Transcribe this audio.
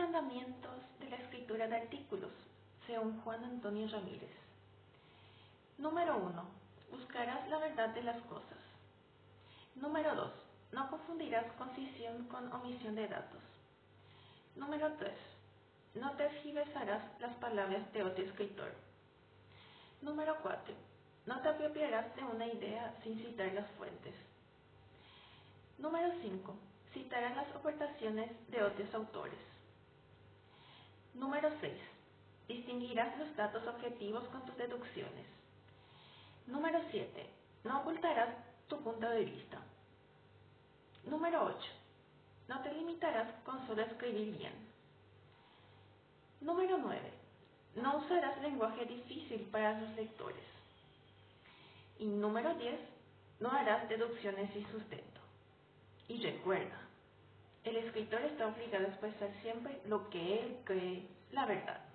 mandamientos de la escritura de artículos, según Juan Antonio Ramírez. Número 1. Buscarás la verdad de las cosas. Número 2. No confundirás concisión con omisión de datos. Número 3. No tergiversarás las palabras de otro escritor. Número 4. No te apropiarás de una idea sin citar las fuentes. Número 5. Citarás las aportaciones de otros autores. Número 6. Distinguirás los datos objetivos con tus deducciones. Número 7. No ocultarás tu punto de vista. Número 8. No te limitarás con solo escribir bien. Número 9. No usarás lenguaje difícil para los lectores. Y número 10. No harás deducciones sin sustento. Y recuerda, el escritor está obligado a expresar siempre lo que él cree la verdad.